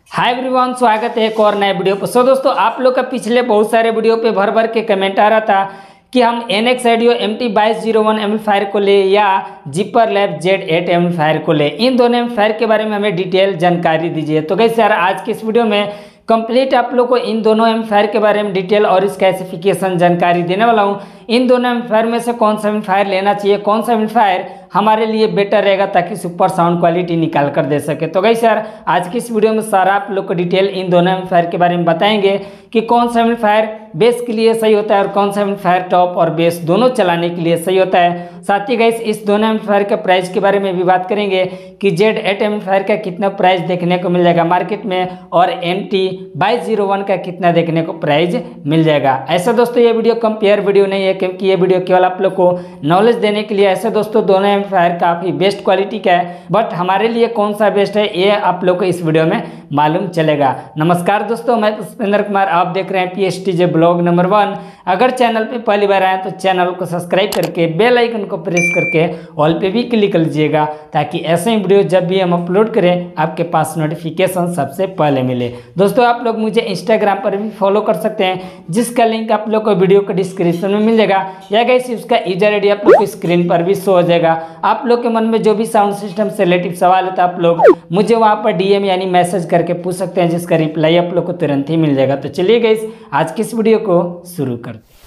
Hi everyone, स्वागत है एक और नए वीडियो पर। दोस्तों, आप लोग का पिछले बहुत सारे वीडियो पे भर भर के कमेंट आ रहा था कि हम NX ऑडियो MT2201 एम्पलीफायर को ले या जिपर लैब Z8 एम्पलीफायर को ले। इन दोनों एम्पलीफायर के बारे में हमें डिटेल जानकारी दीजिए। तो गाइस यार, आज के इस वीडियो में कंप्लीट आप लोग को इन दोनों एम्पलीफायर के बारे में डिटेल और इसका स्पेसिफिकेशन जानकारी देने वाला हूँ। इन दोनों एम्पलीफायर में से कौन सा एम्पलीफायर लेना चाहिए, कौन सा एम्पलीफायर हमारे लिए बेटर रहेगा ताकि सुपर साउंड क्वालिटी निकाल कर दे सके। तो गाइस यार, आज की इस वीडियो में सारा आप लोग को डिटेल इन दोनों एम्पलीफायर के बारे में बताएंगे कि कौन सा एम्पलीफायर बेस के लिए सही होता है और कौन सा एम्पलीफायर टॉप और बेस दोनों चलाने के लिए सही होता है। साथ ही गाइस, इस दोनों एम्पलीफायर का प्राइस के बारे में भी बात करेंगे कि Z8 एम्पलीफायर का कितना प्राइस देखने को मिल जाएगा मार्केट में और MT2201 का कितना देखने को प्राइस मिल जाएगा। ऐसा दोस्तों, ये वीडियो कंपेयर वीडियो नहीं है, क्योंकि ये वीडियो केवल आप लोग को नॉलेज देने के लिए। ऐसे दोस्तों, दोनों एम्पलीफायर काफ़ी बेस्ट क्वालिटी का है, बट हमारे लिए कौन सा बेस्ट है ये आप लोग को इस वीडियो में मालूम चलेगा। नमस्कार दोस्तों, मैं पुष्पेंद्र कुमार, आप देख रहे हैं PSTJ ब्लॉग नंबर 1। अगर चैनल पे पहली बार आए तो चैनल को सब्सक्राइब करके बेल आइकन को प्रेस करके ऑल पे भी क्लिक कर लीजिएगा, ताकि ऐसे ही वीडियो जब भी हम अपलोड करें आपके पास नोटिफिकेशन सबसे पहले मिले। दोस्तों, आप लोग मुझे इंस्टाग्राम पर भी फॉलो कर सकते हैं, जिसका लिंक आप लोग को वीडियो के डिस्क्रिप्शन में मिल जाएगा, या गाइस उसका यूजर आईडी आप लोग को स्क्रीन पर भी शो हो जाएगा। आप लोग के मन में जो भी साउंड सिस्टम से रिलेटिव सवाल है तो आप लोग मुझे वहाँ पर DM यानी मैसेज करके पूछ सकते हैं, जिसका रिप्लाई आप लोग को तुरंत ही मिल जाएगा। तो चलिए गाइस, आज की इस वीडियो को शुरू करते हैं।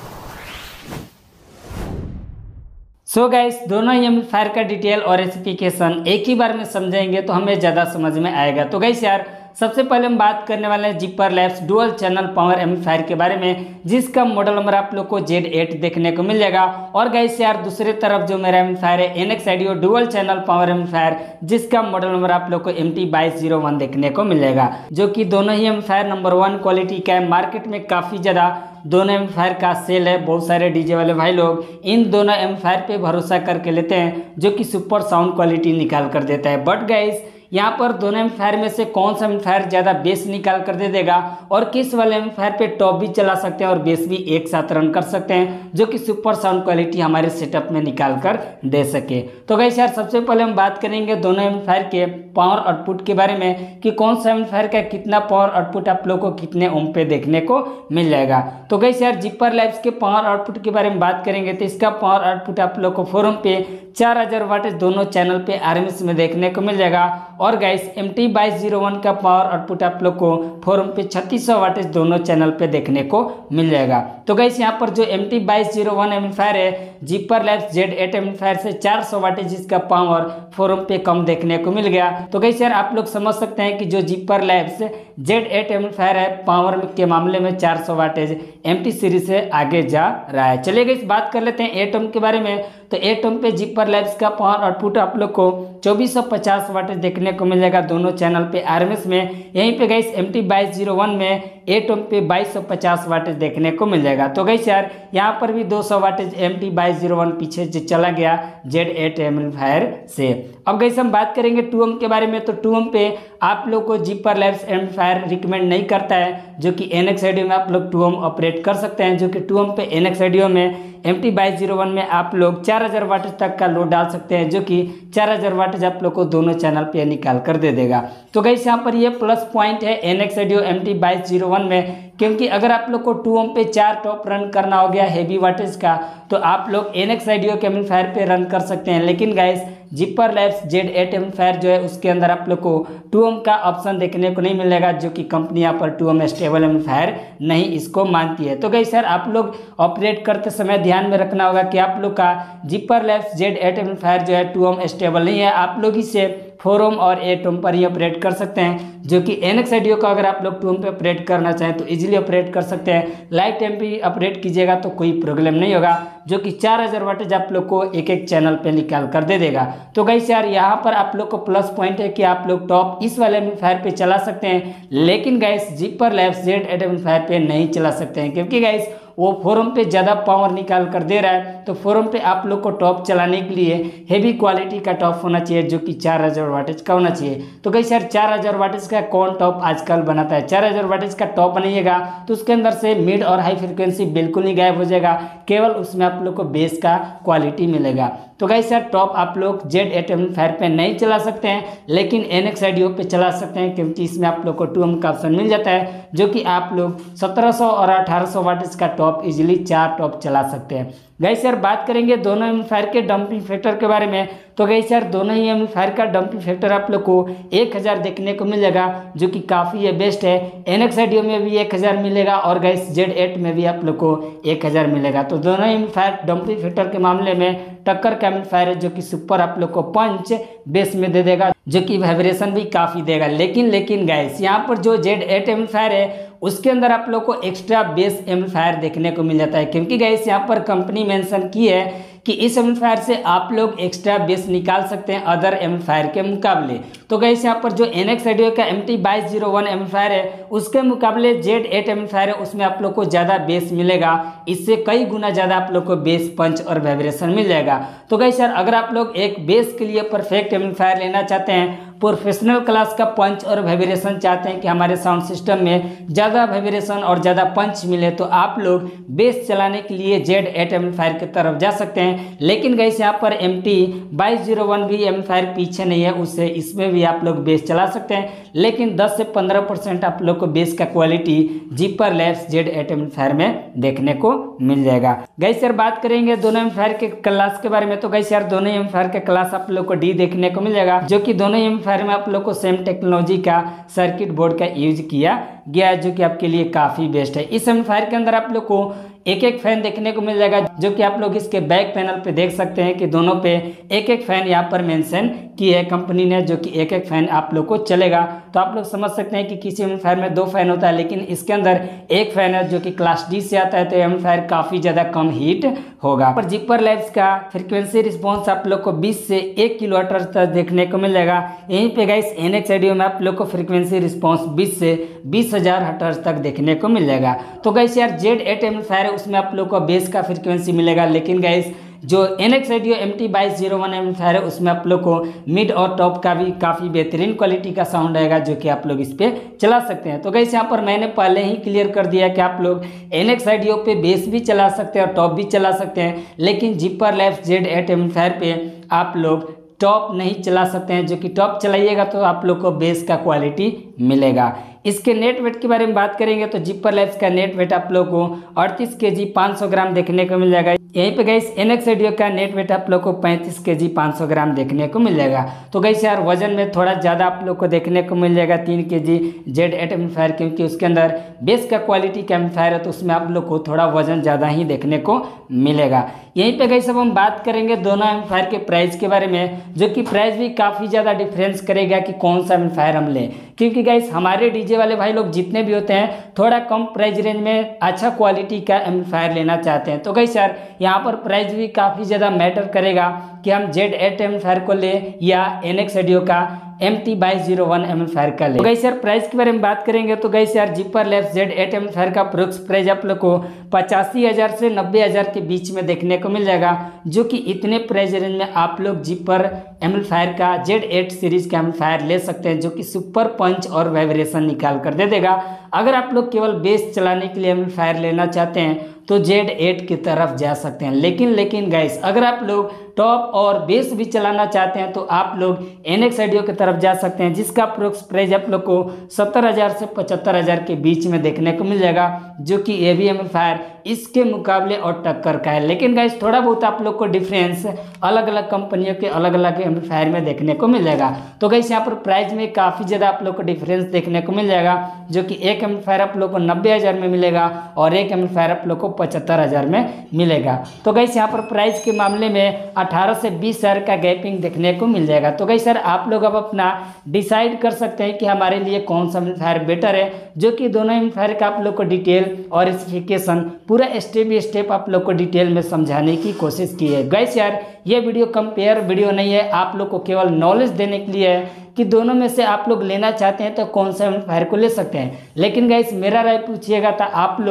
सो गाइस, दोनों ही एम्पलीफायर का डिटेल और स्पेसिफिकेशन एक ही बार में समझेंगे तो हमें ज़्यादा समझ में आएगा। तो गाइस यार, सबसे पहले हम बात करने वाले हैं Zipper Labs dual channel power amplifier के बारे में, जिसका मॉडल नंबर आप लोग को Z8 देखने को मिल जाएगा। और गाइस यार, दूसरी तरफ जो मेरा एम्पलीफायर है NX audio dual channel power amplifier, जिसका मॉडल नंबर आप लोग को MT2201 देखने को मिल जाएगा, जो कि दोनों ही एम्पलीफायर नंबर 1 क्वालिटी का है। मार्केट में काफ़ी ज़्यादा दोनों एम्पलीफायर का सेल है। बहुत सारे डीजे वाले भाई लोग इन दोनों एम्पलीफायर पे भरोसा करके लेते हैं, जो कि सुपर साउंड क्वालिटी निकाल कर देता है। बट गाइस, यहाँ पर दोनों एम्पलीफायर में से कौन सा एम्पलीफायर ज़्यादा बेस निकाल कर दे देगा और किस वाले एम्पलीफायर पे टॉप भी चला सकते हैं और बेस भी एक साथ रन कर सकते हैं, जो कि सुपर साउंड क्वालिटी हमारे सेटअप में निकाल कर दे सके। तो गाइस यार, सबसे पहले हम बात करेंगे दोनों एम्पलीफायर के पावर आउटपुट के बारे में कि कौन सा एम्पलीफायर का कितना पावर आउटपुट आप लोग को कितने ओम पे देखने को मिल जाएगा। तो गाइस यार, जिपर लैब्स के पावर आउटपुट के बारे में बात करेंगे तो इसका पावर आउटपुट आप लोग को 4 ओम पे 4000 वाट दोनों चैनल पे RMS में देखने को मिल जाएगा। और गाइस, MT2201 का पावर आउटपुट आप लोग को 4 ओम पे 3600 वाट दोनों चैनल पे देखने को मिल जाएगा। तो गाइस, यहाँ पर जो MT2201 एम्पलीफायर है जिपर लैब्स Z8 एम्पलीफायर से 400 वाट जिसका पावर 4 ओम पे कम देखने को मिल गया। तो गाइस यार, आप लोग समझ सकते हैं कि जो जिपर लैब्स Z8 एम्पलीफायर है पावर के मामले में 400 वाटेज MT सीरीज से आगे जा रहा है। चलिए गाइस, बात कर लेते हैं 8 ओम के बारे में। तो 8 ओम पे जिपर लैब्स का पावर आउटपुट आप लोग को 2450 वाट देखने को मिल जाएगा दोनों चैनल पे RMS में। यहीं पे गाइस, MT2201 में 8 ओम पे 2250 वाट देखने को मिल जाएगा। तो गाइस यार, यहाँ पर भी 200 वाट MT2201 पीछे चला गया Z8 एम्पलीफायर से। अब गाइस, हम बात करेंगे 2 ओम के बारे में। तो 2 ओम पे आप लोग को जिपर लैब्स एम्पलीफायर रिकमेंड नहीं करता है, जो कि NX ऑडियो में आप लोग 2 ओम ऑपरेट कर सकते हैं, जो कि 2 ओम पे NX ऑडियो में MT2201 में आप लोग 4000 वाट तक का लोड डाल सकते हैं, जो कि 4000 वाट आप लोग को दोनों चैनल पे निकाल कर दे देगा। तो गाइस, यहाँ पर ये प्लस पॉइंट है NX ऑडियो MT2201 में, क्योंकि अगर आप लोग को 2 ओम पे 4 टॉप रन करना हो गया हेवी वाटेज का, तो आप लोग NX ऑडियो के एम्पलीफायर पे रन कर सकते हैं। लेकिन guys, zipper Labs Z8 amplifier जो है उसके अंदर आप लोग को 2 ओम का ऑप्शन देखने को नहीं मिलेगा, जो कि कंपनी यहाँ पर 2 ओम स्टेबल एम्पलीफायर नहीं इसको मानती है। तो गाइस यार, आप लोग ऑपरेट करते समय ध्यान में रखना होगा कि आप लोग का जिपर लैब्स Z8 एम्पलीफायर जो है 2 ओम स्टेबल नहीं है। आप लोग इसे 4 ओम और 8 ओम पर ही ऑपरेट कर सकते हैं, जो कि NX ऑडियो का अगर आप लोग 2 ओम पे ऑपरेट करना चाहें तो इजीली ऑपरेट कर सकते हैं। लाइट टाइम पे ऑपरेट कीजिएगा तो कोई प्रॉब्लम नहीं होगा, जो कि 4000 वाटेज आप लोग को एक एक चैनल पे निकाल कर दे देगा। तो गाइस यार, यहाँ पर आप लोग को प्लस पॉइंट है कि आप लोग टॉप इस वाले एम्पलीफायर पे चला सकते हैं, लेकिन guys zipper Labs Z8 amplifier पे नहीं चला सकते हैं, क्योंकि गाइस वो फोरम पे ज़्यादा पावर निकाल कर दे रहा है, तो फोरम पे आप लोग को टॉप चलाने के लिए हेवी क्वालिटी का टॉप होना चाहिए जो कि 4000 वाटेज का होना चाहिए। तो गाइस यार 4000 वाटेज का कौन टॉप आजकल बनाता है? 4000 वाटेज का टॉप बनाइएगा तो उसके अंदर से मिड और हाई फ्रिक्वेंसी बिल्कुल नहीं गायब हो जाएगा, केवल उसमें आप लोग को बेस का क्वालिटी मिलेगा। तो गाइस यार टॉप आप लोग Z8 एम्पलीफायर पे नहीं चला सकते हैं, लेकिन NX ऑडियो पे चला सकते हैं, क्योंकि इसमें आप लोग को 2M का ऑप्शन मिल जाता है, जो कि आप लोग 1700 और 1800 वाटेज का टॉप इजीली 4 टॉप चला सकते हैं। गाइस यार बात करेंगे दोनों एम्पलीफायर के डंपिंग फैक्टर के बारे में, तो गाइस यार दोनों ही एम्पलीफायर का डंपिंग फैक्टर आप लोग को 1000 देखने को मिल जाएगा, जो कि काफ़ी ये बेस्ट है। NX ऑडियो में भी 1000 मिलेगा और गाइस Z8 में भी आप लोग को 1000 मिलेगा। तो दोनों एम्पलीफायर डंपिंग फैक्टर के मामले में टक्कर का एम्पलीफायर है, जो कि सुपर आप लोग को पंच बेस में दे देगा, जो कि वाइब्रेशन भी काफ़ी देगा। लेकिन गाइस यहाँ पर जो Z8 एम्पलीफायर है उसके अंदर आप लोग को एक्स्ट्रा बेस एम्पलीफायर देखने को मिल जाता है, क्योंकि गाइस यहाँ पर कंपनी मेंशन की है कि इस एम्पलीफायर से आप लोग एक्स्ट्रा बेस निकाल सकते हैं अदर एम्पलीफायर के मुकाबले। तो गाइस यहाँ पर जो NX ऑडियो का MT2201 एम्पलीफायर है उसके मुकाबले Z8 एम्पलीफायर है उसमें आप लोग को ज़्यादा बेस मिलेगा, इससे कई गुना ज़्यादा आप लोग को बेस पंच और वाइब्रेशन मिल जाएगा। तो गाइस यार अगर आप लोग एक बेस के लिए परफेक्ट एम्पलीफायर लेना चाहते हैं, प्रोफेशनल क्लास का पंच और वाइब्रेशन चाहते हैं कि हमारे साउंड सिस्टम में ज़्यादा वाइब्रेशन और ज़्यादा पंच मिले, तो आप लोग बेस चलाने के लिए Z8 एम्पलीफायर की तरफ जा सकते हैं। लेकिन गाइस यहाँ पर MT2201 भी एम्पलीफायर पीछे नहीं है, उससे इसमें भी आप लोग बेस चला सकते हैं, लेकिन 10 से 15% आप लोग को बेस का quality zipper Labs Z8 amplifier में देखने को मिल जाएगा। गाइस यार बात करेंगे दोनों एम्पलीफायर के क्लास के बारे में, तो गाइस यार दोनों एम्पलीफायर का क्लास आप लोग को D देखने को मिल जाएगा, जो कि दोनों एम्पलीफायर में आप लोग को सेम टेक्नोलॉजी का सर्किट बोर्ड का यूज किया गया है, जो कि आपके लिए काफ़ी बेस्ट है। इस एम्पलीफायर के अंदर आप लोग को एक फैन देखने को मिल जाएगा, जो कि आप लोग इसके बैक पैनल पे देख सकते हैं कि दोनों पे एक फैन यहाँ पर मेंशन की है कंपनी ने, जो कि एक फैन आप लोग को चलेगा। तो आप लोग समझ सकते हैं कि किसी एम्पलीफायर में 2 फैन होता है, लेकिन इसके अंदर एक फैन है जो कि क्लास D से आता है, तो एम्पलीफायर काफ़ी ज़्यादा कम हीट होगा। पर जिपर लैब्स का फ्रिक्वेंसी रिस्पॉन्स आप लोग को 20 से 1 किलोहर्ट्ज तक देखने को मिल जाएगा। यहीं पे गाइस NX ऑडियो में आप लोग को फ्रिक्वेंसी रिस्पॉन्स 20 से 20,000 हर्ट्ज तक देखने को मिल जाएगा। तो गाइस यार Z8 एम्पलीफायर है उसमें आप लोग को बेस का फ्रिक्वेंसी मिलेगा, लेकिन गाइस जो NX ऑडियो MT2201 एम्पलीफायर है उसमें आप लोग को मिड और टॉप का भी काफ़ी बेहतरीन क्वालिटी का साउंड आएगा, जो कि आप लोग इस पे चला सकते हैं। तो गाइस यहाँ पर मैंने पहले ही क्लियर कर दिया कि आप लोग NX ऑडियो पे बेस भी चला सकते हैं और टॉप भी चला सकते हैं, लेकिन जिपर लैब्स Z8 एम्पलीफायर पे आप लोग टॉप नहीं चला सकते हैं, जो कि टॉप चलाइएगा तो आप लोग को बेस का क्वालिटी मिलेगा। इसके नेट वेट के बारे में बात करेंगे तो जिपर लैब्स का नेट वेट आप लोग को 38 kg 500 ग्राम देखने को मिल जाएगा। यहीं पे गाइस NX ऑडियो का नेट वेट आप लोग को 35 kg 500 ग्राम देखने को मिल जाएगा। तो गाइस यार वजन में थोड़ा ज़्यादा आप लोग को देखने को मिल जाएगा 3 kg Z8 एम्पलीफायर, क्योंकि उसके अंदर बेस का क्वालिटी का एम्पलीफायर है, तो उसमें आप लोग को थोड़ा वजन ज़्यादा ही देखने को मिलेगा। यहीं पे गाइस अब हम बात करेंगे दोनों एम्पलीफायर के प्राइस के बारे में, जो कि प्राइस भी काफ़ी ज़्यादा डिफरेंस करेगा कि कौन सा एम्पलीफायर हम लें, क्योंकि गाइस हमारे डीजे वाले भाई लोग जितने भी होते हैं थोड़ा कम प्राइस रेंज में अच्छा क्वालिटी का एम्पलीफायर लेना चाहते हैं। तो गाइस यार यहाँ पर प्राइस भी काफ़ी ज़्यादा मैटर करेगा कि हम Z8 एम्पलीफायर को लें या NX ऑडियो का MT2201 एम्पलीफायर का लें। तो गाइस यार प्राइस के बारे में बात करेंगे तो गाइस यार जिपर लैब्स Z8 एम्पलीफायर का प्रोक्स प्राइस आप लोग को 85,000 से 90,000 के बीच में देखने को मिल जाएगा, जो कि इतने प्राइस रेंज में आप लोग जिपर एम्पलीफायर का Z8 सीरीज का एम्पलीफायर ले सकते हैं, जो कि सुपर पंच और वाइब्रेशन निकाल कर दे देगा। अगर आप लोग केवल बेस चलाने के लिए एम्पलीफायर लेना चाहते हैं तो Z8 की तरफ जा सकते हैं, लेकिन गाइस अगर आप लोग टॉप और बेस भी चलाना चाहते हैं तो आप लोग NX ऑडियो की तरफ जा सकते हैं, जिसका प्रोक्स प्राइस आप लोग को 70,000 से 75,000 के बीच में देखने को मिल जाएगा, जो कि ये भी एम्पलीफायर इसके मुकाबले और टक्कर का है। लेकिन गाइस थोड़ा बहुत आप लोग को डिफरेंस अलग अलग कंपनियों के अलग अलग एम्पलीफायर में देखने को मिल जाएगा। तो गाइस यहाँ पर प्राइस में काफ़ी ज़्यादा आप लोग को डिफरेंस देखने को मिल जाएगा, जो कि एक एम्पलीफायर आप लोग को 90,000 में मिलेगा और एक एम्पलीफायर आप लोग को 75,000 में मिलेगा। तो गाइस यहाँ पर प्राइस के मामले में 18 से 20,000 का गैपिंग देखने को मिल जाएगा। तो गाइस सर आप लोग अब अपना डिसाइड कर सकते हैं कि हमारे लिए कौन सा एम्पलीफायर बेटर है, जो कि दोनों एम्पलीफायर का आप लोग को डिटेल और स्पेसिफिकेशन पूरा स्टेप बाय स्टेप आप लोग को डिटेल में समझाने की कोशिश की है। गाइस यार ये वीडियो कंपेयर वीडियो नहीं है, आप लोग को केवल नॉलेज देने के लिए है कि दोनों में से आप लोग लेना चाहते हैं तो कौन सा एम्पलीफायर को ले सकते हैं। लेकिन गाइस मेरा राय पूछिएगा तो आप लोग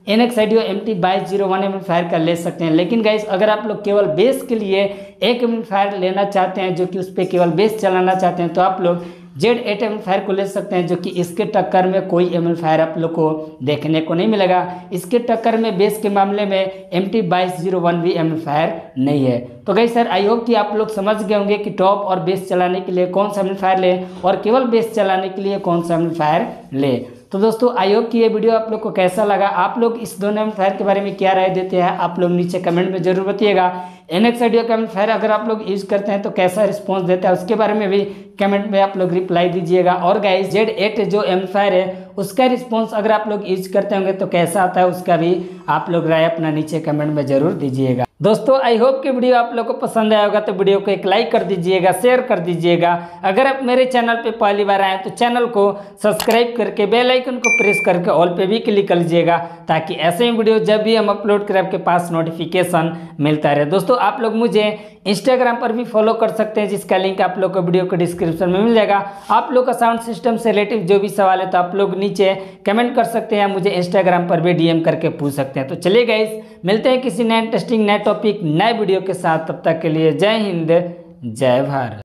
NX IDEO MT2201 एम्पलीफायर का ले सकते हैं। लेकिन गाइस अगर आप लोग केवल बेस के लिए एक एम्पलीफायर लेना चाहते हैं, जो कि उस पर केवल बेस चलाना चाहते हैं, तो आप लोग Z8 एम्पलीफायर को ले सकते हैं, जो कि इसके टक्कर में कोई एम्पलीफायर आप लोग को देखने को नहीं मिलेगा। इसके टक्कर में बेस के मामले में MT2201 भी एम्पलीफायर नहीं है। तो गाइस सर आई होप कि आप लोग समझ गए होंगे कि टॉप और बेस चलाने के लिए कौन सा एम्पलीफायर ले और केवल बेस चलाने के लिए कौन सा एम्पलीफायर ले। तो दोस्तों आई होप कि ये वीडियो आप लोग को कैसा लगा, आप लोग इस दोनों एम्पलीफायर के बारे में क्या राय देते हैं, आप लोग नीचे कमेंट में जरूर बताइएगा। NX IDEO का एम्पलीफायर अगर आप लोग यूज करते हैं तो कैसा रिस्पॉन्स देता है, उसके बारे में भी कमेंट में आप लोग रिप्लाई दीजिएगा। और गाइस Z8 जो एम्पलीफायर है उसका रिस्पॉन्स अगर आप लोग यूज करते होंगे तो कैसा आता है, उसका भी आप लोग राय अपना नीचे कमेंट में जरूर दीजिएगा। दोस्तों आई होप कि वीडियो आप लोग को पसंद आया होगा, तो वीडियो को एक लाइक कर दीजिएगा, शेयर कर दीजिएगा। अगर आप मेरे चैनल पे पहली बार आए तो चैनल को सब्सक्राइब करके बेल आइकन को प्रेस करके ऑल पे भी क्लिक कर लीजिएगा, ताकि ऐसे ही वीडियो जब भी हम अपलोड करें आपके पास नोटिफिकेशन मिलता रहे। दोस्तों आप लोग मुझे इंस्टाग्राम पर भी फॉलो कर सकते हैं, जिसका लिंक आप लोग को वीडियो को डिस्क्रिप्शन में मिल जाएगा। आप लोग का साउंड सिस्टम से रिलेटिव जो भी सवाल है तो आप लोग नीचे कमेंट कर सकते हैं, मुझे इंस्टाग्राम पर भी DM करके पूछ सकते हैं। तो चलिए गाइस मिलते हैं किसी नए इंटरेस्टिंग नए टॉपिक नए वीडियो के साथ, तब तक के लिए जय हिंद जय भारत।